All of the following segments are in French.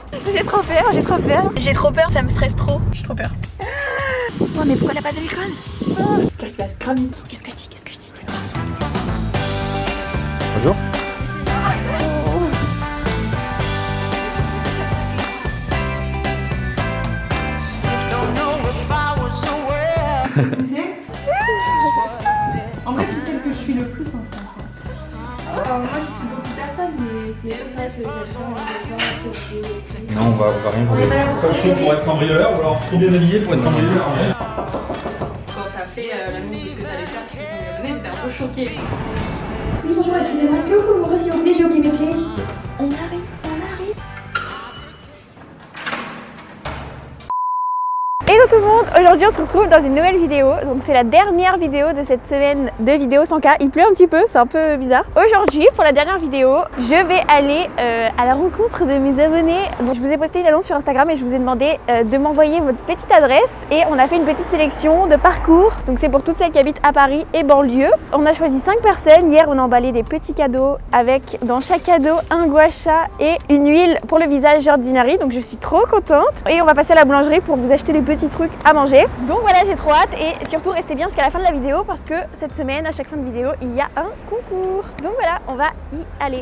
J'ai trop peur, j'ai trop peur. J'ai trop peur, ça me stresse trop. J'ai trop peur. Oh mais pourquoi elle a pas de micro? Qu'est-ce que je dis? Bonjour. Vous êtes en vrai, c'est celle que je suis le plus en France. Alors, moi, je suis beaucoup de personnes, mais Non, on va rien pour Pas chaud pour être cambrioleur ou alors trop bien habillé pour être cambrioleur. quand t'as fait l'annonce de ce que t'allais faire, tu t'es donné, j'étais un peu choquée. Oui, bonjour, excusez-moi, est-ce que vous pouvez m'ouvrir s'il vous plaît? J'ai oublié mes clés. On arrive. Hello tout le monde, aujourd'hui on se retrouve dans une nouvelle vidéo. Donc c'est la dernière vidéo de cette semaine de vidéos 100K. Il pleut un petit peu, c'est un peu bizarre. Aujourd'hui pour la dernière vidéo, je vais aller à la rencontre de mes abonnés. Donc je vous ai posté une annonce sur Instagram et je vous ai demandé de m'envoyer votre petite adresse. Et on a fait une petite sélection de parcours. Donc c'est pour toutes celles qui habitent à Paris et banlieue. On a choisi 5 personnes. Hier on a emballé des petits cadeaux avec dans chaque cadeau un gua sha et une huile pour le visage Ordinary. Donc je suis trop contente. Et on va passer à la boulangerie pour vous acheter des petits trucs à manger. Donc voilà, j'ai trop hâte et surtout restez bien jusqu'à la fin de la vidéo parce que cette semaine, à chaque fin de vidéo, il y a un concours. Donc voilà, on va y aller.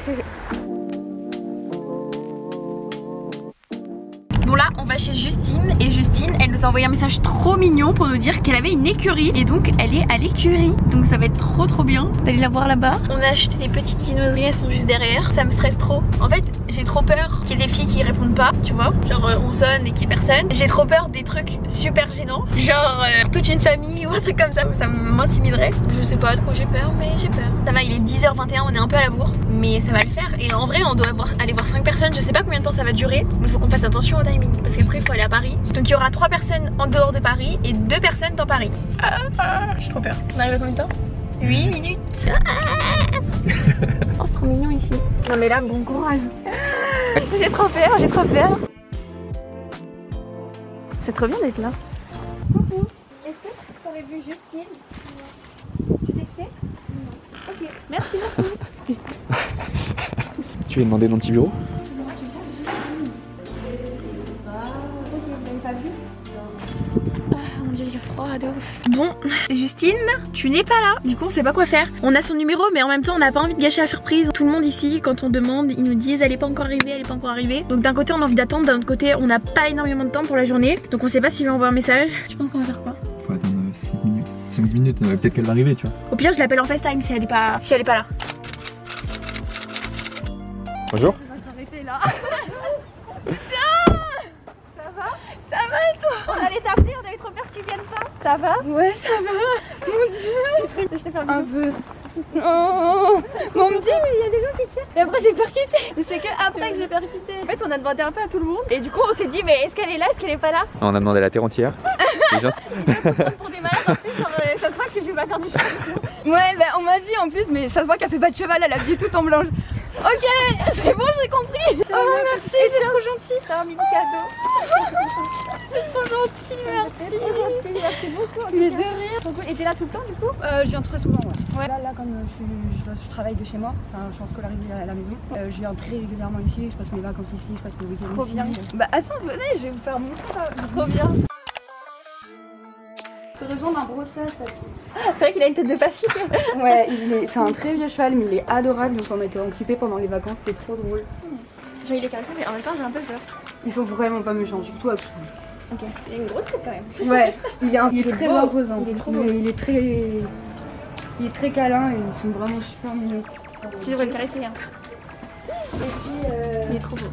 Bon là on va chez Justine et Justine elle nous a envoyé un message trop mignon pour nous dire qu'elle avait une écurie et donc elle est à l'écurie, donc ça va être trop bien d'aller la voir là-bas. On a acheté des petites viennoiseries, elles sont juste derrière, ça me stresse trop. En fait j'ai trop peur qu'il y ait des filles qui répondent pas, tu vois, genre on sonne et qu'il y ait personne. J'ai trop peur des trucs super gênants, genre toute une famille ou un truc comme ça m'intimiderait. Je sais pas de quoi j'ai peur mais j'ai peur. Ça va, il est 10h21, on est un peu à la bourre mais ça va le faire et en vrai on doit aller voir 5 personnes, je sais pas combien de temps ça va durer mais il faut qu'on fasse attention au timing parce qu'après il faut aller à Paris. Donc il y aura 3 personnes en dehors de Paris et 2 personnes dans Paris. J'ai trop peur. On arrive à combien de temps? 8 minutes. Oh c'est trop mignon ici. Non mais là bon courage. J'ai trop peur, j'ai trop peur. C'est trop bien d'être là. Coucou. Est-ce que tu aurais vu Justine? Tu t'es fait? Non. Ok, merci beaucoup. Tu lui as demandé dans le petit bureau? Mon dieu, il a froid de ouf. Bon, Justine, tu n'es pas là. Du coup, on sait pas quoi faire. On a son numéro, mais en même temps, on n'a pas envie de gâcher la surprise. Tout le monde ici, quand on demande, ils nous disent elle est pas encore arrivée, elle est pas encore arrivée. Donc d'un côté, on a envie d'attendre, d'un autre côté, on n'a pas énormément de temps pour la journée. Donc on sait pas s'il lui envoie un message. Tu penses qu'on va faire quoi? Faut attendre 5 minutes. 5 minutes, peut-être qu'elle va arriver, tu vois. Au pire, je l'appelle en FaceTime si elle est pas là. Bonjour. On va s'arrêter là. Ça va et toi? On allait t'appeler, on avait trop peur que tu viennes pas. Ça va? Ouais, ça va. Mon dieu. Je t'ai fait Un peu. Oh. Mais on me dit mais il y a des gens qui tirent. Et après j'ai percuté. Mais c'est que après que j'ai percuté. En fait, on a demandé un peu à tout le monde. Et du coup, on s'est dit mais est-ce qu'elle est là, est-ce qu'elle est pas là? On a demandé à la terre entière. Les gens... Pour des malades en plus, ça se voit que je vais pas faire du cheval. Ouais, bah on m'a dit en plus, mais ça se voit qu'elle fait pas de cheval, elle a habillé tout en blanche. Ok, c'est bon, j'ai compris. Oh merci, c'est trop gentil. C'est un mini cadeau. C'est trop gentil, merci. Merci beaucoup. Mais de rien. Trop cool. Et t'es là tout le temps du coup? Je viens très souvent, ouais. Là comme je travaille de chez moi, enfin je suis en scolarisée à la maison, je viens très régulièrement ici, je passe mes vacances ici, je passe mes week-ends Trop ici. bien. Bah attends, venez, je vais vous faire montrer ça. Trop bien. J'aurais besoin d'un brossage, papy. C'est vrai qu'il a une tête de papy. Ouais, c'est un très vieux cheval, mais il est adorable, donc on a été occupés pendant les vacances, c'était trop drôle. J'ai eu les caresser, mais en même temps j'ai un peu peur. Ils sont vraiment pas méchants, surtout à tout. Ok. Il a une grosse tête quand même. Ouais, il est très imposant. Il est trop beau. Mais il est très câlin et ils sont vraiment super mignons. Tu devrais le caresser. Hein. Et puis, il est trop beau.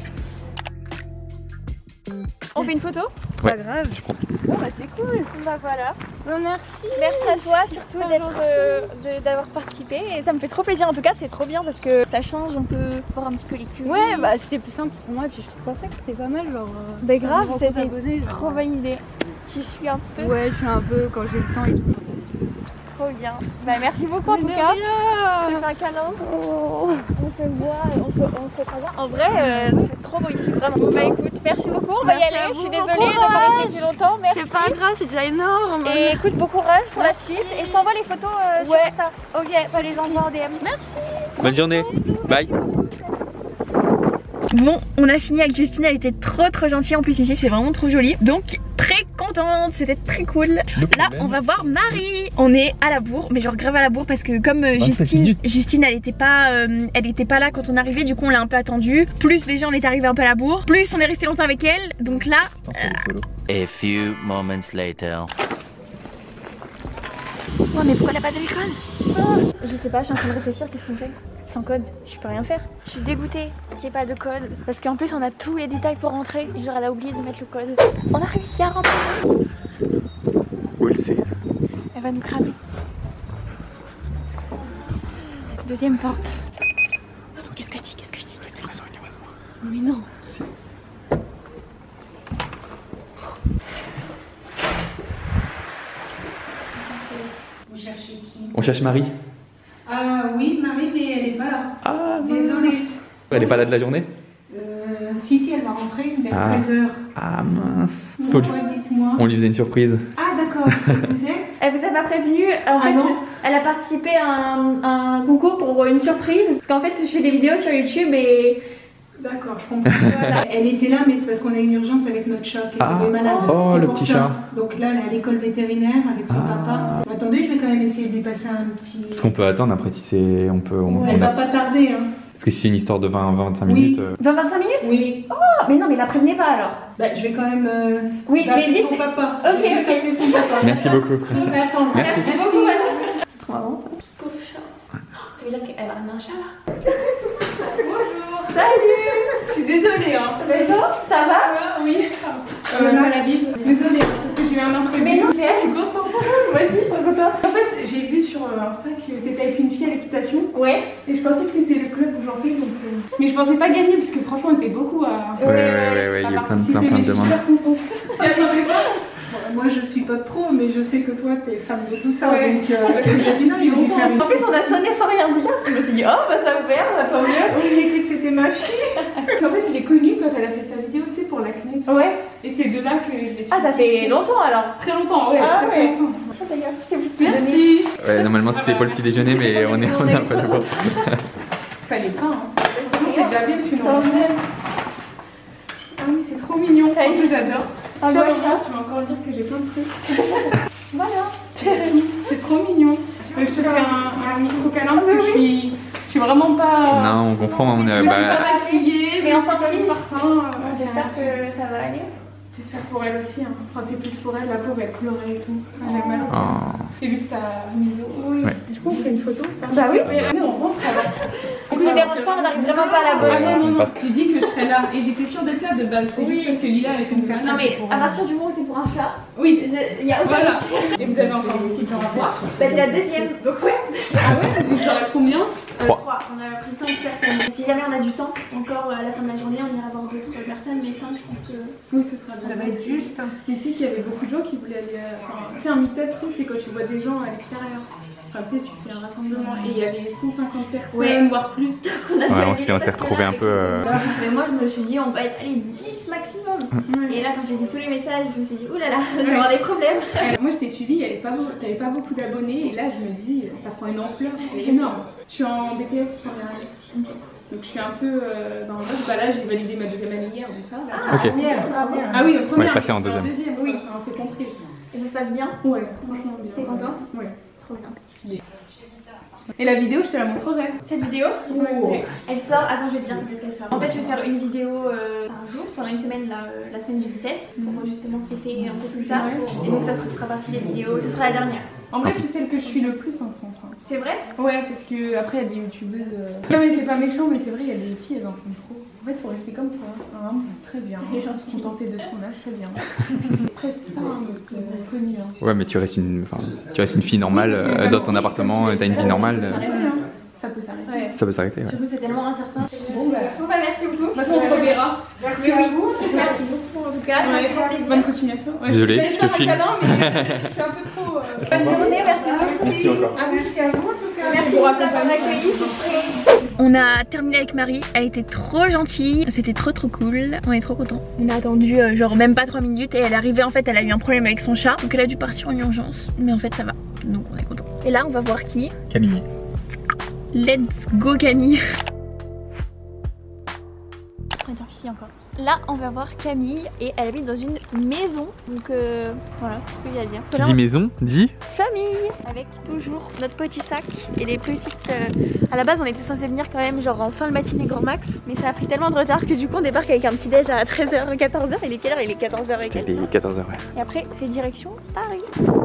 On fait une photo? Ouais. Pas grave. Je prends. Oh bah c'est cool. Bah voilà. Bon, merci. Merci à toi surtout d'avoir participé et ça me fait trop plaisir en tout cas, c'est trop bien parce que ça change, on peut voir un petit peu les culs. Ouais bah c'était plus simple pour moi et puis je pensais que c'était pas mal genre. Bah grave, c'était une trop bonne idée. Tu suis un peu. Ouais je suis un peu quand j'ai le temps et tout. Trop bien. Bah merci beaucoup en tout cas. Je te fais un câlin. Oh. On se voit, on se croise. En vrai c'est trop beau ici, vraiment. Bah écoute, merci beaucoup, on va y aller. Je suis désolée de ne pas rester plus longtemps. Merci. C'est pas grave, c'est déjà énorme. Et écoute, bon courage pour la suite. Et je t'envoie les photos sur Insta. Ok, Je les envoie en DM. Merci. Bonne journée. Bye. Bon, on a fini avec Justine, elle était trop gentille. En plus ici c'est vraiment trop joli. Donc très contente, c'était très cool. Là on va voir Marie. On est à la bourre, mais genre grave à la bourre parce que comme Justine elle était pas là quand on est arrivé. Du coup on l'a un peu attendue. Plus déjà on est arrivé un peu à la bourre. Plus on est resté longtemps avec elle. Donc là... A few moments later. Oh mais pourquoi elle a pas de téléphone? Je sais pas, je suis en train de réfléchir, qu'est-ce qu'on fait? Sans code, je peux rien faire. Je suis dégoûtée qu'il n'y ait pas de code. Parce qu'en plus on a tous les détails pour rentrer. Genre elle a oublié de mettre le code. On a réussi à rentrer. Où elle sait? Elle va nous cramer. Deuxième porte. Qu'est-ce que je dis? Mais non. Vous cherchez qui? On cherche Marie. Ah oui, Marie, mais elle n'est pas là. Ah, Désolée. Elle est pas là de la journée? Si, elle va rentrer vers Ah. 13h. Ah mince. Pourquoi, dites-moi. On lui faisait une surprise. Ah d'accord, vous êtes? Elle vous a pas prévenu, en fait, non. elle a participé à un concours pour une surprise. Parce qu'en fait, je fais des vidéos sur YouTube et... D'accord, je comprends. Voilà. Elle était là, mais c'est parce qu'on a une urgence avec notre chat qui est tombé malade. Oh, C'est le pour petit ça. chat. Donc là, elle est à l'école vétérinaire avec son papa. Attendez, je vais quand même essayer de lui passer un petit... Parce qu'on peut attendre après si c'est... On peut... Elle va pas tarder, hein. Parce que si c'est une histoire de 20-25 Oui. minutes... 20-25 minutes? Oui. Oh, mais non, mais la prévenez pas alors. Bah, je vais quand même... Oui, mais appeler dites... son papa. Ok, Je vais juste ok. appeler son papa. Merci beaucoup. Je vais attendre. Merci. beaucoup, madame. C'est trop marrant. Pauvre chat. Oh, ça veut dire qu'elle va ramener un chat là. Bonjour. Salut. Je suis désolée, hein. Ça va? Oui. La bise. Désolée, parce que j'ai eu un imprévu. Mais non, je suis contente. Vas-y, je suis trop contente. En fait, j'ai vu sur Insta que t'étais avec une fille à l'équitation. Ouais. Et je pensais que c'était le club où j'en fais. Donc, mais je pensais pas gagner parce que franchement, on était beaucoup à. Ouais, il y a plein de demandes. T'y attendais pas? Bon, moi, je suis pas trop, mais je sais que toi, t'es fan de tout ça. Ouais. Donc, j'ai dit non, ils vont faire une. En plus, on a sonné sans rien dire. Je me suis dit, oh, bah ça ouvert, on a pas ouvert. Oui, j'ai cru que c'était ma fille. En fait, je l'ai connue quand elle a fait sa vidéo, tu sais, pour l'acné. Ouais. Et c'est de là que je l'ai su. Ah, ça fait longtemps alors. Très longtemps, ouais. Ah, très ouais. longtemps. Ça d'ailleurs, c'est vous. Merci. Ouais, normalement c'était pour le petit déjeuner, mais on a pas le droit. Fallait pas, hein. C'est déjà bien que tu n'en fais. Ah oui, c'est trop mignon. En plus, j'adore. Ah, Tu vas ouais. encore dire que j'ai plein de trucs. Voilà. C'est trop mignon. Je te fais un micro câlin parce que je suis vraiment pas. Non, on comprend, on Je est... suis pas maquillée, mais je on suis s'en pas fiche. mis parfum. J'espère que ça va aller. J'espère pour elle aussi. Hein. Enfin, c'est plus pour elle. La pauvre, elle pleurait et tout. Elle a mal. Oh. Et vu que t'as mis au. Oui. Ouais. Du coup, on fait une photo. Bah oui. Mais on rentre, ça va. Du coup, je dérange pas, on n'arrive vraiment pas à la bonne. Ah non, on non, passe. j'ai dit que je serais là et j'étais sûre d'être là de base. C'est juste parce que Lila elle était là. Non, mais à partir du moment où c'est pour un chat, Oui, il y a aucun voilà. souci. Et vous avez encore beaucoup de gens à voir. Bah, t'es la deuxième, donc ouais. Ah ouais? Il te reste combien? 3. On a pris 5 personnes. Si jamais on a du temps, encore à la fin de la journée, on ira voir d'autres personnes, mais 5, je pense que. Oui, ce sera bien. Ça va être juste. Mais tu sais qu'il y avait beaucoup de gens qui voulaient aller. Enfin, tu sais, un meet-up, c'est quand tu vois des gens à l'extérieur. Enfin, tu sais, tu fais un rassemblement et il y avait 150 personnes, Ouais. voire plus. Ouais, on s'est retrouvé un peu... Mais moi, je me suis dit, on va être allez, 10 maximum. Et là, quand j'ai vu tous les messages, je me suis dit, oulala, je vais avoir des problèmes. Moi, je t'ai suivi, t'avais pas beaucoup d'abonnés et là, je me dis, ça prend une ampleur, c'est énorme. Je suis en BTS première année. Donc je suis un peu dans le rush. Bah là, j'ai validé ma deuxième année hier, donc ça. Là. Ok. Ah oui, en première. Ouais, passé en deuxième. Oui, on s'est compris. Et ça se passe bien? Ouais, franchement bien. T'es contente? Ouais. Trop bien. Et la vidéo, je te la montrerai. Cette vidéo, Ouais. elle sort, attends, je vais te dire qu'est-ce qu'elle sort. En fait, je vais faire une vidéo par jour, pendant une semaine, la semaine du 17, pour justement fêter un peu tout ça. Et donc ça fera partie des vidéos, ce sera la dernière. En vrai, c'est celle que je suis le plus en France. Hein. C'est vrai? Ouais, parce que après, il y a des youtubeuses. Non, mais c'est pas méchant, mais c'est vrai, il y a des filles, elles en font trop. En fait, faut rester comme toi. Hein. Très bien. Les gens se contenter de ce qu'on a, c'est très bien. Après, c'est ça, hein, connu. Hein. Ouais, mais tu restes une fille normale dans ton appartement, t'as une vie normale. Ça peut s'arrêter. Ouais. Ça peut s'arrêter, ouais. Surtout, c'est tellement incertain. Bon, bah, Merci beaucoup. de toute façon, on se reverra. Merci à vous. Merci beaucoup en tout cas, ça Ouais, fait trop plaisir. bonne continuation. Ouais, Désolé, j'allais je faire te un filme. câlin, mais je suis un peu trop. Bonne journée, merci beaucoup. Merci encore. Ah, merci à vous en tout cas. Merci pour avoir accueilli, c'est très... On a terminé avec Marie, elle était trop gentille, c'était trop cool, on est trop contents. On a attendu genre même pas 3 minutes et elle est arrivée, en fait elle a eu un problème avec son chat, donc elle a dû partir en urgence, mais en fait ça va, donc on est contents. Et là on va voir qui? Camille. Let's go Camille. On est en pipi encore. Là, on va voir Camille et elle habite dans une maison. Donc voilà, c'est tout ce qu'il y a à dire. Qui dit maison, dit famille. Avec toujours notre petit sac et les petites... À la base, on était censé venir quand même genre en fin de matinée grand max. Mais ça a pris tellement de retard que du coup, on débarque avec un petit déj à 13h, 14h. Il est quelle heure? Il est 14h et quelques. Il est 14h, ouais. Et après, c'est direction Paris.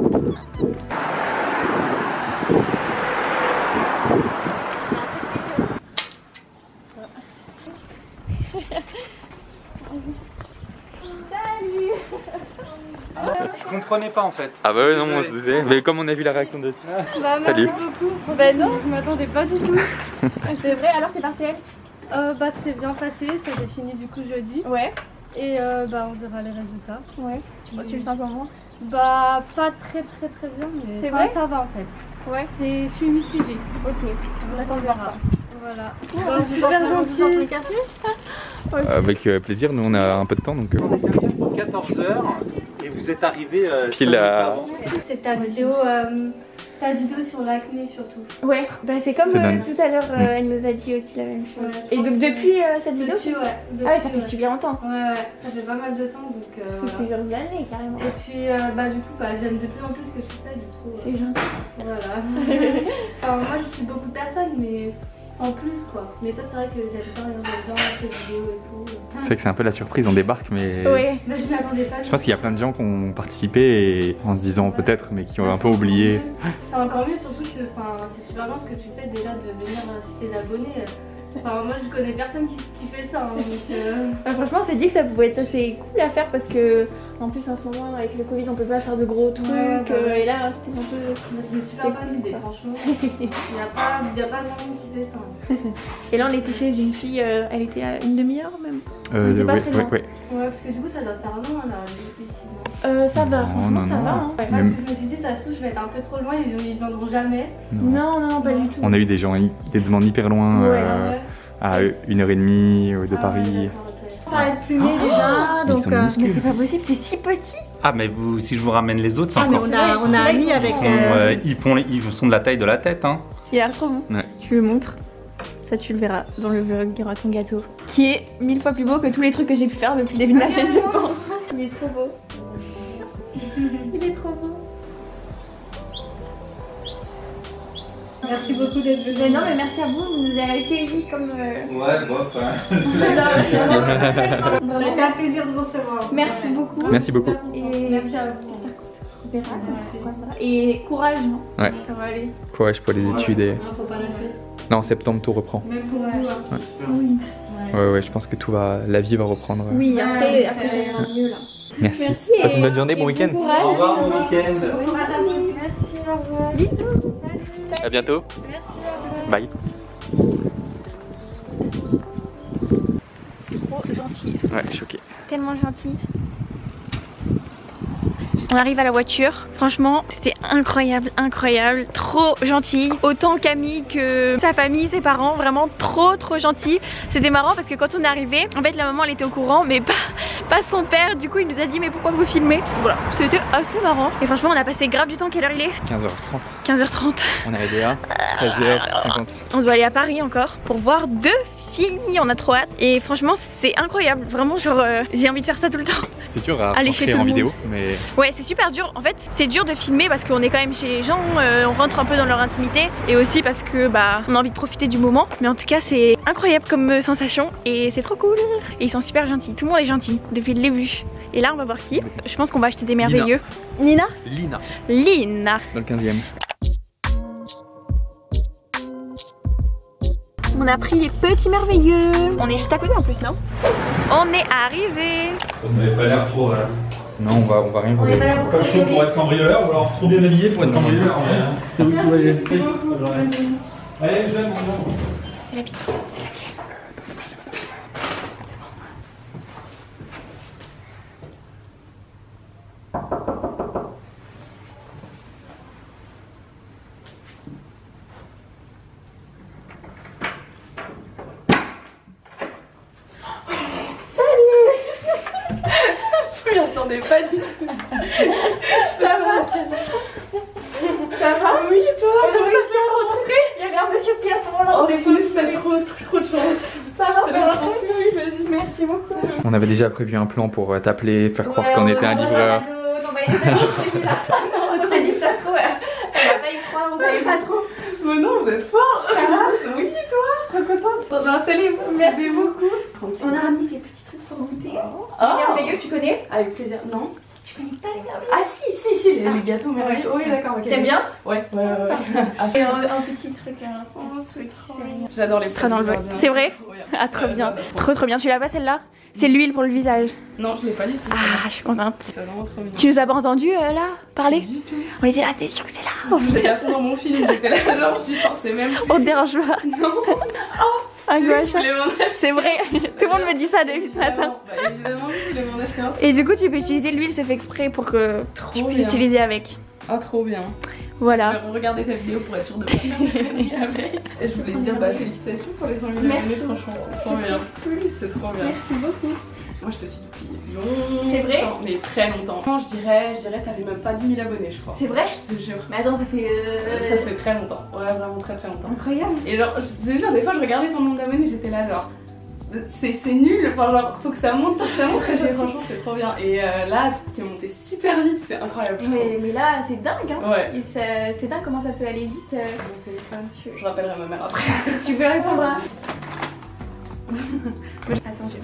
Je comprenais pas en fait. Ah bah ouais, non, on se disait. Mais comme on a vu la réaction de... Bah, Salut. merci beaucoup. Bah non, je m'attendais pas du tout. C'est vrai, alors t'es partiel? Bah c'est bien passé, ça s'est fini du coup jeudi. Ouais. Et bah on verra les résultats. Ouais. Tu le sens comment? Bah pas très bien, mais c'est vrai, ça va en fait. Ouais. Je suis mitigée. Ok, on attend de voir ça. Voilà. Oh, super gentil. Avec plaisir, nous on a un peu de temps donc... On est arrivé pour 14h et vous êtes arrivé pile à... C'est ta vidéo sur l'acné surtout. Ouais, bah c'est comme tout à l'heure, elle nous a dit aussi la même chose. Ouais, et donc depuis cette vidéo ouais. Ah ouais, ça fait super longtemps. Ouais, ça fait pas mal de temps donc voilà. Plusieurs années carrément. Et puis bah du coup j'aime de plus en plus ce que tu fais du coup. C'est gentil. Voilà. Alors, moi je suis beaucoup de personnes mais sans plus quoi. Mais toi c'est vrai que j'avais pas regardé dedans tes vidéos et tout. C'est vrai que c'est un peu la surprise, on débarque mais... Ouais. Mais je m'attendais pas. Je pense qu'il y a plein de gens qui ont participé et en se disant peut-être mais qui ont un peu oublié. C'est encore mieux surtout que c'est super bien ce que tu fais déjà de venir chez tes abonnés. Enfin, moi je connais personne qui fait ça. Hein, donc, franchement on s'est dit que ça pouvait être assez cool à faire parce que en plus en ce moment avec le Covid on peut pas faire de gros trucs et là c'était un peu... c'est une super bonne idée franchement. Il n'y a pas grand monde qui fait ça. Et là on était chez une fille, elle était à une demi-heure même. Ouais. Ouais parce que du coup ça doit faire loin là ici. Ça va, franchement ça va. Hein. Moi je me suis dit ça se trouve je vais être un peu trop loin, ils viendront jamais. Non, pas du tout. On a eu des gens, des demandes hyper loin, à 1h30 de Paris. Ça va être plumé déjà, donc mais c'est pas possible, c'est si petit. Ah mais si je vous ramène les autres, c'est encore... on a un lit avec... Ils sont de la taille de la tête hein. Il a l'air trop bon. Ouais. Je le montre. Ça tu le verras dans le vlog, il y aura ton gâteau. Qui est 1000 fois plus beau que tous les trucs que j'ai pu faire depuis le début de la chaîne je pense. Il est trop beau. Il est trop beau. Merci beaucoup d'être venu. Non mais merci à vous, vous nous avez accueillis comme... Ouais, bof. C'était un plaisir de vous recevoir. Merci beaucoup. Merci beaucoup. Et merci à vous. Et courage. Ouais. Ça va aller. Courage pour les études et... Faut pas lâcher. Non, en septembre tout reprend. Même pour vous. Oui. Ouais, je pense que la vie va reprendre. Oui, après ça ira mieux là. Merci. Passe une bonne journée, bon week-end. Au revoir, bon week-end. Merci, au revoir. Bisous. À bientôt. Merci. Bye. Trop gentil. Ouais, choqué. Tellement gentil. On arrive à la voiture, franchement c'était incroyable, trop gentil, autant Camille que sa famille, ses parents, vraiment trop gentils. C'était marrant parce que quand on est arrivé, en fait la maman elle était au courant mais pas son père, du coup il nous a dit mais pourquoi vous filmez? Voilà, c'était assez marrant et franchement on a passé grave du temps. Quelle heure il est? 15h30. 15h30. On est arrivé à 13h50. On doit aller à Paris encore pour voir 2 filles, on a trop hâte et franchement c'est incroyable, vraiment genre j'ai envie de faire ça tout le temps. C'est dur à Aller chez transcrire tout en le vidéo mais... Ouais c'est super dur, en fait c'est dur de filmer parce qu'on est quand même chez les gens, on rentre un peu dans leur intimité et aussi parce que bah on a envie de profiter du moment, mais en tout cas c'est incroyable comme sensation et c'est trop cool et ils sont super gentils, tout le monde est gentil depuis le début. Et là on va voir qui, je pense qu'on va acheter des merveilleux. Lina. Dans le 15e. On a pris les petits merveilleux. On est juste à côté en plus, non? On est arrivé. Vous n'avez pas l'air trop... Non, on va rien voler. Pas chaud pour être cambrioleur ou alors trop bien habillé pour être cambrioleur. C'est vous qui voyez. Allez, jeune, on C'est la petite, c'est laquelle? Je m'y attendais pas du tout. Ça va? Ça va? Oui, et toi? On a réussi à rencontrer. Il y avait un monsieur qui à ce moment-là. Oh, c'est fou, c'était trop de chance. Ça va? Oui, vas-y. Merci beaucoup. On avait déjà prévu un plan pour t'appeler, faire croire qu'on était un livreur. Non, bah, on a dit ça se trouve, elle va pas y croire, on savait pas trop. Mais non, vous êtes fort. Ça va? Oui, toi, je suis trop contente. Installez-vous. Merci beaucoup. On a ramené des petits trucs pour goûter. Oh. Merveilleux, tu connais? Avec plaisir. Non. Tu connais pas les merveilleux? Ah si, les gâteaux merveilleux. Oui, d'accord. ok. T'aimes bien? Ouais. Et un petit truc, J'adore les sera dans le vlog. C'est vrai? Ah, trop bien. Trop bien. Tu l'as pas celle-là? C'est l'huile pour le visage. Non, je l'ai pas du tout. Ah, je suis contente. C'est vraiment trop mignon. Tu nous as pas entendu là parler? Du tout. On était là, t'es sûre que c'est là? J'étais à fond dans mon film, j'étais là, genre j'y pensais même plus. On te dérange pas? Non. Un Je gouache. voulais m'en acheter. C'est vrai, tout le monde me dit ça depuis ce matin. Bah évidemment, je voulais m'en acheter un. Et du coup, tu peux utiliser l'huile, c'est fait exprès pour que tu puisses utiliser avec. Ah, trop bien. Voilà. Je vais regarder ta vidéo pour être sûre de pas faire avec. Et je voulais te dire félicitations pour les 100 000 abonnés, franchement, c'est trop bien. C'est trop bien. Merci beaucoup. Moi je te suis depuis longtemps. C'est vrai? Mais très longtemps. Je dirais t'avais même pas 10 000 abonnés, je crois. C'est vrai? Je te jure. Mais attends, ça fait. Ça fait très longtemps. Ouais, vraiment très longtemps. Incroyable. Et genre, je te jure, des fois je regardais ton nombre d'abonnés, j'étais là genre. C'est nul, enfin genre faut que ça monte, franchement c'est trop bien. Et là t'es monté super vite, c'est incroyable. Mais là c'est dingue hein. Ouais. C'est dingue comment ça peut aller vite. Mon téléphone, je rappellerai ma mère après. Tu peux répondre à... Attends, je vais...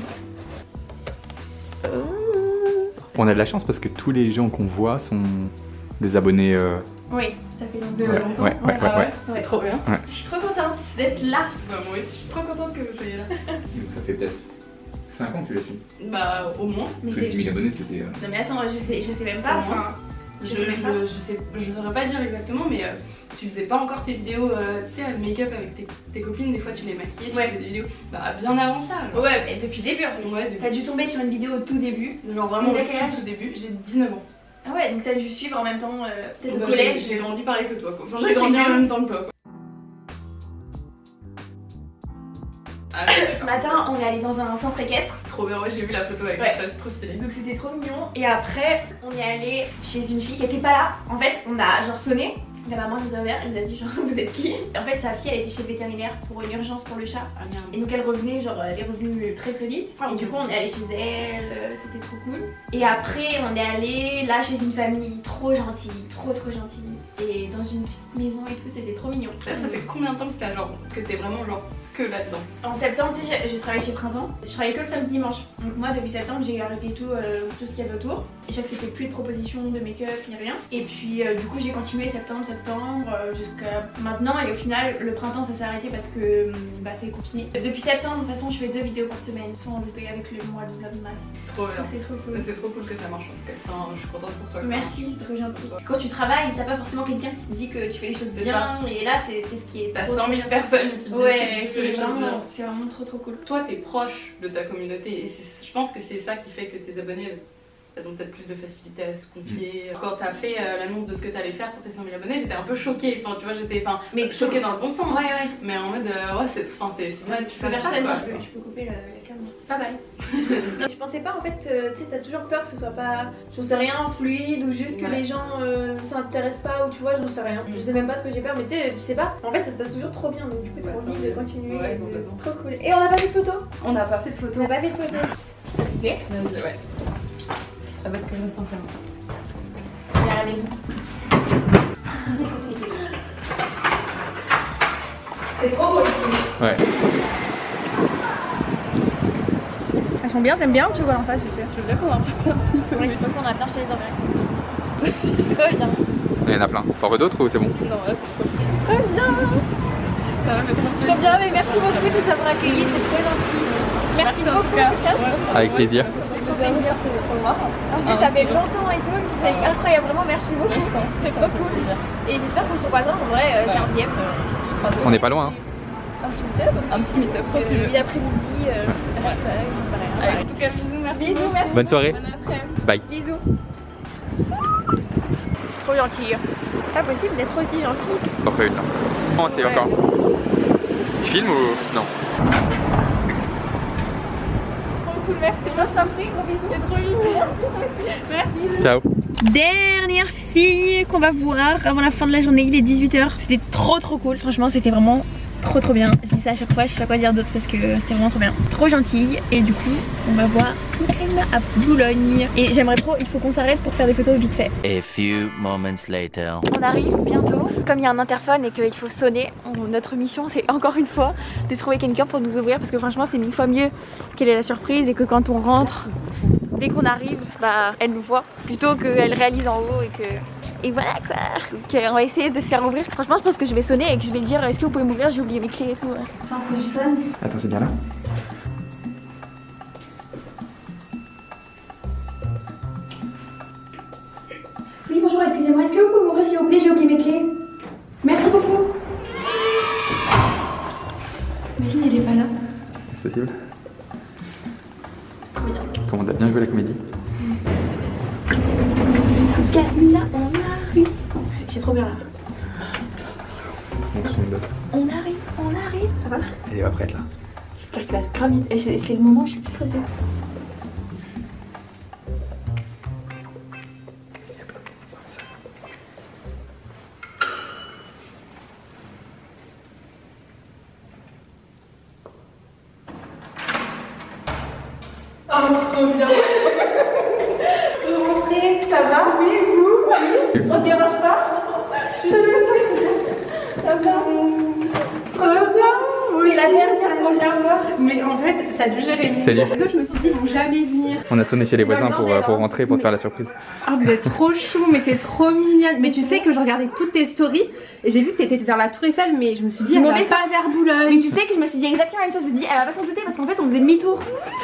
On a de la chance parce que tous les gens qu'on voit sont des abonnés. Oui, ça fait longtemps. Ouais. C'est trop bien. Ouais. Je suis trop contente d'être là. Bah moi aussi je suis trop contente que vous soyez là. Donc ça fait peut-être 5 ans que tu l'as suivi. Bah au moins. Mais Parce que 10 000 abonnés c'était. Non mais attends, je sais même pas. Enfin, je saurais pas dire exactement, mais tu faisais pas encore tes vidéos, tu sais, make-up avec tes copines, des fois tu les maquillais, tu faisais des vidéos bien avant ça. Genre. Ouais, mais depuis le début en fait. Ouais, T'as dû tomber sur une vidéo au tout début. Genre vraiment Mais au tout début, j'ai 19 ans. Ah ouais, donc t'as dû suivre en même temps, peut-être au Bah, collège. j'ai grandi pareil que toi quoi. Enfin, j'ai grandi en même temps que toi quoi. Ah, Ce matin, on est allé dans un centre équestre. Trop bien, ouais, j'ai vu la photo avec les choses, trop stylé. Donc c'était trop mignon. Et après, on est allé chez une fille qui était pas là. En fait, on a genre sonné. La maman nous a ouvert, elle nous a dit genre vous êtes qui? En fait sa fille elle était chez le vétérinaire pour une urgence pour le chat. Et donc elle revenait, genre elle est revenue très vite. Et du coup on est allé chez elle, c'était trop cool. Et après on est allé là chez une famille trop gentille, trop gentille. Et dans une petite maison et tout, c'était trop mignon. Ça fait combien de temps que t'es vraiment genre que là-dedans? En septembre, tu sais, je travaillais chez Printemps. Je travaillais que le samedi dimanche. Donc moi depuis septembre j'ai arrêté tout ce qu'il y avait autour. Et je sais que c'était plus de propositions de make-up ni rien. Et puis du coup j'ai continué septembre jusqu'à maintenant. Et au final le printemps ça s'est arrêté parce que c'est confiné. Depuis septembre de toute façon je fais 2 vidéos par semaine sans louper avec le mois de Vlogmas. Trop bien. C'est trop cool. C'est trop cool que ça marche en tout cas. Enfin, je suis contente pour toi. Merci, c'est trop gentil. Quand tu travailles t'as pas forcément quelqu'un qui te dit que tu fais les choses bien. Et là c'est ce qui est. T'as 100 000 personnes qui te disent ouais, que tu fais les choses bien. C'est vraiment trop cool. Toi t'es proche de ta communauté et je pense que c'est ça qui fait que tes abonnés elles ont peut-être plus de facilité à se confier. Quand t'as fait l'annonce de ce que t'allais faire pour tes 100 000 abonnés, j'étais un peu choquée. Enfin, tu vois, j'étais choquée dans le bon sens. Ouais. Mais en mode, c'est bien que tu fasses ça, quoi. Tu peux couper la caméra. Bye bye. Je pensais pas en fait, tu sais, t'as toujours peur que ce soit pas, je sais rien, fluide ou juste que les gens s'intéressent pas ou tu vois, j'en sais rien. Je sais même pas de quoi j'ai peur, mais tu sais pas. En fait, ça se passe toujours trop bien donc du coup t'as envie de continuer. Ouais, complètement. Trop cool. Et on n'a pas fait de photos. On n'a pas fait de photos. On n'a pas fait de photos. Ouais. Ça va être que je reste enfermée. Il y a la maison. C'est trop beau ici. Ouais. Elles sont bien, t'aimes bien ou tu vois en face? Je veux bien qu'on en fasse un petit peu. Oui, c'est comme ça on a plein chez les Américains. Trop bien. Il y en a plein. T'en veux d'autres ou c'est bon? Non, là c'est trop bien. Très bien. Ça va mettre un peu. Très bien, mais merci beaucoup de nous avoir accueillis, t'es trop gentil. Merci beaucoup en tout cas. Avec plaisir. Plaisir, en plus ça fait longtemps et tout, c'est incroyable, vraiment merci beaucoup, c'est trop cool. Et j'espère qu'on se revoit en vrai, 15e. On n'est pas loin. Un petit meet-up quand tu veux. L'après-midi, j'en sais rien. En tout cas, bisous, merci. Bisous, merci. Bonne soirée. Bonne après-midi. Bye. Bisous. Trop gentille. Pas possible d'être aussi gentille. T'en fais une là. Non, c'est encore. Tu filmes ou non? Cool, merci. Moi je t'en prie, gros bisous. C'est trop mignon. Merci. Ciao. Dernière fille qu'on va voir avant la fin de la journée, il est 18h. C'était trop cool, franchement c'était vraiment trop bien. Je dis ça à chaque fois, je sais pas quoi dire d'autre parce que c'était vraiment trop bien. Trop gentille. Et du coup, on va voir Soukaina à Boulogne. Et j'aimerais trop, il faut qu'on s'arrête pour faire des photos vite fait. A few moments later. On arrive bientôt. Comme il y a un interphone et qu'il faut sonner, notre mission c'est encore une fois de trouver quelqu'un pour nous ouvrir parce que franchement c'est 1000 fois mieux qu'elle ait la surprise et que quand on rentre, dès qu'on arrive, bah elle nous voit plutôt qu'elle réalise en haut et voilà quoi. Donc on va essayer de se faire ouvrir. Franchement je pense que je vais sonner et que je vais dire est-ce que vous pouvez m'ouvrir, j'ai oublié mes clés et tout. Enfin que je sonne. Attends, c'est bien là. Oui, bonjour, excusez-moi, est-ce que vous pouvez m'ouvrir s'il vous plaît? J'ai oublié mes clés. Merci beaucoup. Imagine, elle est pas là. C'est possible. Comment t'as bien joué la comédie? Soukaina, on arrive. J'ai trop bien là. On arrive, ça va? Elle va prête là. J'espère qu'il va être grave vite. Et c'est le moment où je suis plus stressée. Oh, trop bien. Rentrez, ça va? Oui, vous? Oui. On te dérange pas? Je suis ça va? Trop bien. Oui, la dernière qu'on vient voir. Mais en fait, salut Jérémy. Salut. Je me suis dit, ils vont jamais venir. On a sonné chez les voisins non, pour mais alors, rentrer, pour te faire la surprise. Ah, vous êtes trop chou, mais t'es trop mignonne. Mais tu sais que je regardais toutes tes stories et j'ai vu que t'étais vers la Tour Eiffel, mais je me suis dit, elle va pas vers Boulogne. Mais tu sais que je me suis dit exactement la même chose. Je me suis dit, elle va pas s'en douter parce qu'en fait, on faisait demi-tour.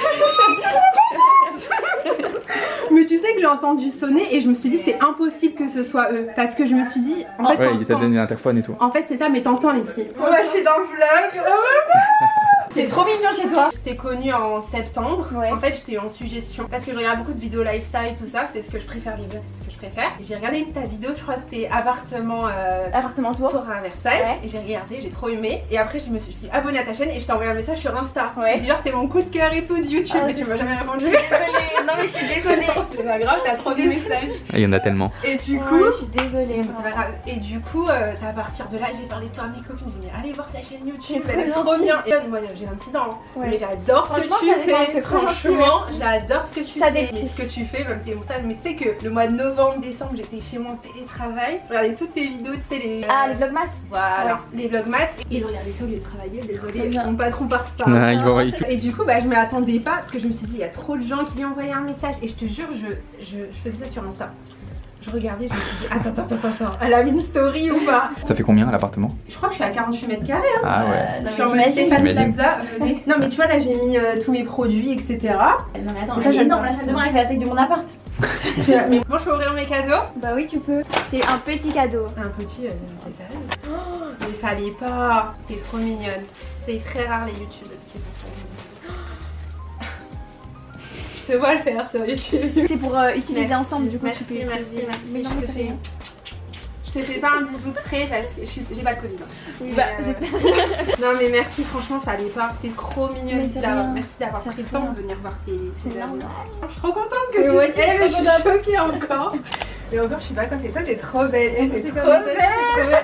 Mais tu sais que j'ai entendu sonner et je me suis dit, c'est impossible que ce soit eux. Parce que je me suis dit, en fait, Ouais, il t'a donné l'interphone et tout. en fait, c'est ça, mais t'entends ici. Ouais, je suis dans le vlog. C'est trop mignon chez toi. Je t'ai connue en septembre. Ouais. En fait, j'étais en suggestion parce que je regarde beaucoup de vidéos lifestyle et tout ça. C'est ce que je préfère, les vlogs, c'est ce que je préfère. Et j'ai regardé ta vidéo, je crois que c'était appartement Tour à Versailles. Ouais. Et j'ai regardé, j'ai trop aimé. Et après, je me suis abonnée à ta chaîne et je t'ai envoyé un message sur Insta. Ouais. Je t'ai dit, genre, t'es mon coup de cœur et tout de YouTube, Ah, mais tu m'as jamais répondu. Désolée. Non mais je suis désolée. C'est pas grave, t'as trop de messages. Il y en a tellement. Et du coup. Ouais, je suis désolée. C'est pas grave. Et du coup, c'est à partir de là que j'ai parlé de toi à mes copines. J'ai dit, allez voir sa chaîne YouTube, C'est elle est trop trop gentil. bien. Et moi, j'ai 26 ans, hein. Ouais. Mais j'adore ce que Franchement, tu ça dépend, fais. c'est trop gentil, Franchement, merci. j'adore ce que tu Ça fais. dépend. Mais ce que tu fais, même tes montages. Mais tu sais que le mois de novembre, décembre, j'étais chez moi en télétravail. Je regardais toutes tes vidéos, tu sais, les. Ah, les vlogmas. Voilà, les vlogmas. Et je regardais ça au lieu de travailler. Désolée, bien. mon patron passe pas. Ah, il va envoyer tout. Et du coup, bah, je m'y attendais pas parce que je me suis dit, il y a trop de gens qui lui ont envoyé un message. Et je te jure, je faisais ça sur Insta. Je regardais, je me suis dit, attends, elle a mis une story ou pas? Ça fait combien l'appartement? Je crois que je suis à 48 mètres carrés. Hein. Ah ouais. Non, Je suis en mais mode Stéphane t'imagines. Plaza, venez. Non mais tu vois là j'ai mis tous mes produits etc. Non mais attends, Ça, elle est j'adore. énorme la salle de bain avec la taille de mon appart. Mais moi je peux ouvrir mes cadeaux. Bah oui tu peux. C'est un petit cadeau. Un petit, t'es sérieux? Oh, mais fallait pas. T'es trop mignonne. C'est très rare les youtubeuses qui font ça. Je te vois le faire sur YouTube. C'est pour utiliser Merci, ensemble du coup merci, tu peux merci, utiliser. merci. Mais non, Je mais te ça fais- fait rien. Je te fais pas un bisou de près parce que j'ai pas le Covid. Oui Mais, bah j'espère. Non mais merci franchement fallait pas. T'es trop mignonne Mais c'est d'avoir. rien. Merci d'avoir C'est pris le temps rien. de venir voir tes C'est abonnés. normal. Je suis trop contente que Mais tu moi aussi, sais, je mais suis je suis choquée encore. Et encore je suis pas coiffée. Toi t'es trop belle. Elle est trop belle.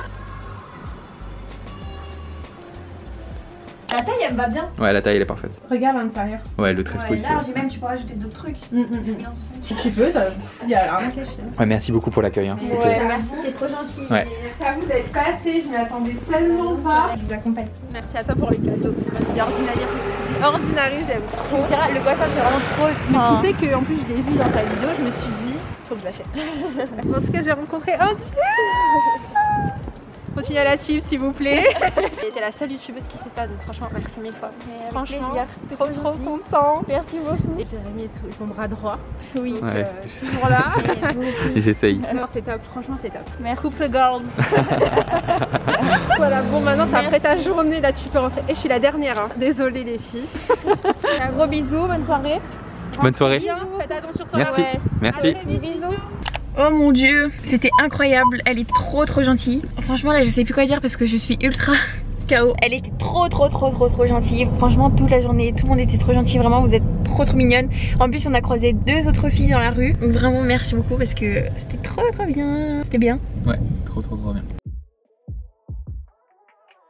La taille elle me va bien. Ouais, la taille elle est parfaite. Regarde l'intérieur. Ouais, le 13 pouces. Là j'ai même tu peux rajouter d'autres trucs. Si tu peux, ça. Il y a rien à cacher. Ouais, merci beaucoup pour l'accueil. Hein. Ouais, C'était- merci, t'es trop gentille. Ouais. Merci à vous d'être passés. Je m'y attendais tellement pas. Je vous accompagne. Merci à toi pour les cadeaux. C'est ordinaire. C'est ordinaire, j'aime Tu trop. me diras, le coiffeur c'est vraiment trop. Mais enfin, tu sais que en plus je l'ai vu dans ta vidéo, je me suis dit, faut que je l'achète. En tout cas, j'ai rencontré Andy. Continuez à la suivre s'il vous plaît. T'es la seule youtubeuse qui fait ça, donc franchement merci mille fois. avec Franchement, plaisir. trop content. Merci beaucoup. Et Jérémy et tout, ton bras droit. Oui. Ouais. Toujours là. J'essaye. Non, c'est top, franchement c'est top. Merci. Couple girls. Voilà, bon maintenant t'as après ta journée, là tu peux rentrer. Et je suis la dernière, hein. Désolée les filles. Un gros bisou, bonne soirée. Bonne soirée. Bien, faites attention sur la Merci. route. Merci. Bisous. Oh mon dieu, c'était incroyable, elle est trop gentille. Franchement là je sais plus quoi dire parce que je suis ultra KO. Elle était trop gentille. Franchement toute la journée, tout le monde était trop gentil. Vraiment vous êtes trop mignonne. En plus on a croisé 2 autres filles dans la rue. Donc vraiment merci beaucoup parce que c'était trop bien. C'était bien. Ouais, trop bien.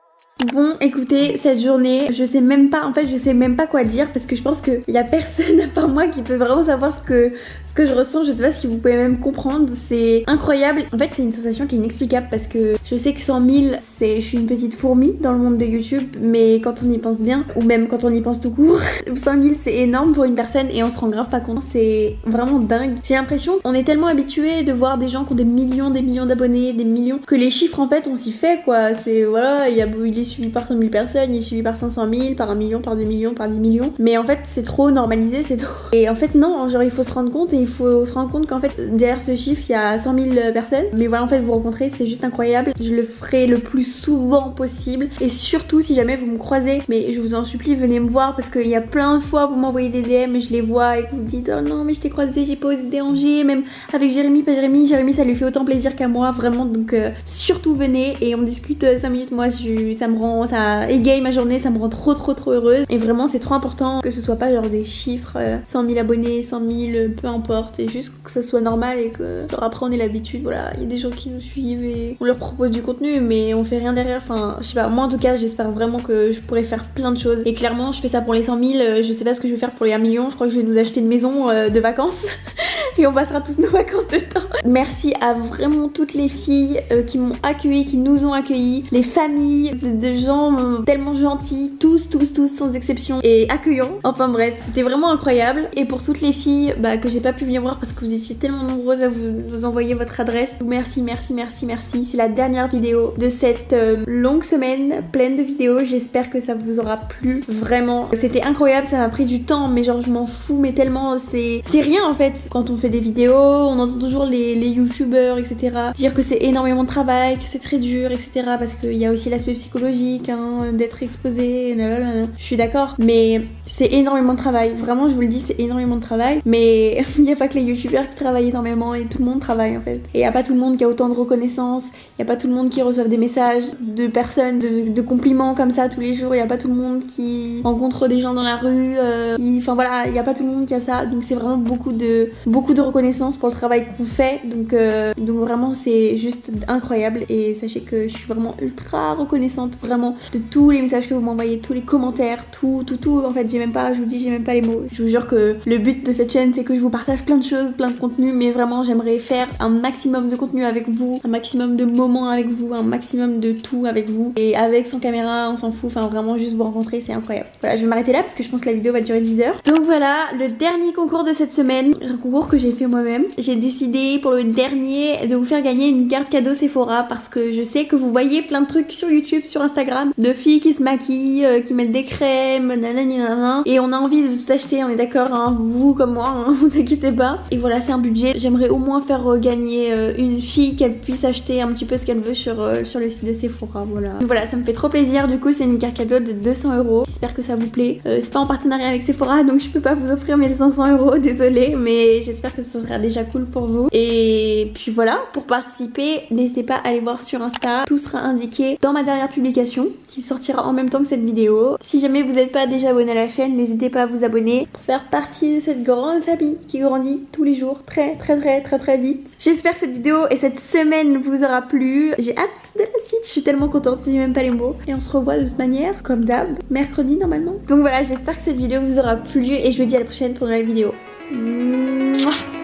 Bon, écoutez, cette journée, je sais même pas, en fait, je sais même pas quoi dire parce que je pense qu'il y a personne à part moi qui peut vraiment savoir ce que je ressens. Je sais pas si vous pouvez même comprendre, c'est incroyable. En fait, c'est une sensation qui est inexplicable parce que je sais que 100 000, je suis une petite fourmi dans le monde de YouTube, mais quand on y pense bien, ou même quand on y pense tout court, 100 000 c'est énorme pour une personne et on se rend grave pas compte. C'est vraiment dingue. J'ai l'impression qu'on est tellement habitué de voir des gens qui ont des millions d'abonnés, des millions, que les chiffres en fait on s'y fait quoi. C'est voilà, il est suivi par 100 000 personnes, il est suivi par 500 000, par 1 million, par 2 millions, par 10 millions. Mais en fait c'est trop normalisé, c'est trop. Et en fait non, genre il faut se rendre compte et il faut se rendre compte qu'en fait derrière ce chiffre il y a 100 000 personnes. Mais voilà, en fait vous rencontrez, c'est juste incroyable. Je le ferai le plus souvent possible et surtout si jamais vous me croisez, mais je vous en supplie venez me voir parce qu'il y a plein de fois vous m'envoyez des DM et je les vois et que vous me dites oh non mais je t'ai croisé, j'ai pas osé te déranger, même avec Jérémy, pas Jérémy ça lui fait autant plaisir qu'à moi vraiment, donc surtout venez et on discute 5 minutes. Moi ça égaye ma journée, ça me rend trop heureuse et vraiment c'est trop important que ce soit pas genre des chiffres 100 000 abonnés, 100 000 peu importe, et juste que ça soit normal et que genre après on ait l'habitude, voilà, il y a des gens qui nous suivent et on leur propose du contenu mais on fait rien derrière, enfin je sais pas, moi en tout cas j'espère vraiment que je pourrais faire plein de choses et clairement je fais ça pour les 100 000, je sais pas ce que je vais faire pour les 1 million, je crois que je vais nous acheter une maison de vacances et on passera tous nos vacances dedans. Merci à vraiment toutes les filles qui m'ont accueilli, qui nous ont accueillis, les familles de gens tellement gentils, tous sans exception et accueillants, enfin bref c'était vraiment incroyable. Et pour toutes les filles que j'ai pas pu venir voir parce que vous étiez tellement nombreuses à vous envoyer votre adresse, merci, c'est la dernière vidéo de cette longue semaine pleine de vidéos, j'espère que ça vous aura plu, vraiment c'était incroyable, ça m'a pris du temps mais genre je m'en fous, mais tellement c'est rien en fait. Quand on fait des vidéos on entend toujours les youtubeurs etc dire que c'est énormément de travail, que c'est très dur etc, parce qu'il y a aussi l'aspect psychologique hein, d'être exposé, je suis d'accord, mais c'est énormément de travail, vraiment je vous le dis, c'est énormément de travail, mais il n'y a pas que les youtubeurs qui travaillent énormément et tout le monde travaille en fait, et il n'y a pas tout le monde qui a autant de reconnaissance, il n'y a pas tout le monde qui reçoit des messages de personnes, de compliments comme ça tous les jours, il n'y a pas tout le monde qui rencontre des gens dans la rue, enfin voilà, il n'y a pas tout le monde qui a ça, donc c'est vraiment beaucoup de reconnaissance pour le travail qu'on fait, donc vraiment c'est juste incroyable et sachez que je suis vraiment ultra reconnaissante vraiment de tous les messages que vous m'envoyez, tous les commentaires, tout en fait, j'ai même pas les mots. Je vous jure que le but de cette chaîne c'est que je vous partage plein de choses, plein de contenus, mais vraiment j'aimerais faire un maximum de contenu avec vous, un maximum de moments avec vous, un maximum de tout avec vous, et avec, sans caméra on s'en fout, enfin vraiment juste vous rencontrer c'est incroyable. Voilà, je vais m'arrêter là parce que je pense que la vidéo va durer 10 heures. Donc voilà, le dernier concours de cette semaine, un concours que j'ai fait moi-même. J'ai décidé pour le dernier de vous faire gagner une carte cadeau Sephora parce que je sais que vous voyez plein de trucs sur YouTube, sur Instagram, de filles qui se maquillent, qui mettent des crèmes, nanana, et on a envie de tout acheter, on est d'accord hein, vous comme moi, hein, vous inquiétez pas. Et voilà, c'est un budget, j'aimerais au moins faire gagner une fille qu'elle puisse acheter un petit peu ce qu'elle veut sur le site de Sephora, voilà. Donc voilà, ça me fait trop plaisir, du coup c'est une carte cadeau de 200 €, j'espère que ça vous plaît. C'est pas en partenariat avec Sephora donc je peux pas vous offrir mes 500 €, désolée, mais j'espère que ça sera déjà cool pour vous. Et puis voilà, pour participer, n'hésitez pas à aller voir sur Insta, tout sera indiqué dans ma dernière publication qui sortira en même temps que cette vidéo. Si jamais vous n'êtes pas déjà abonné à la chaîne, n'hésitez pas à vous abonner pour faire partie de cette grande famille qui grandit tous les jours très vite. J'espère que cette vidéo et cette semaine vous aura plu, j'ai hâte de la suite, je suis tellement contente, j'ai même pas les mots. Et on se revoit de toute manière, comme d'hab, mercredi normalement. Donc voilà, j'espère que cette vidéo vous aura plu et je vous dis à la prochaine pour une nouvelle vidéo. Mouah.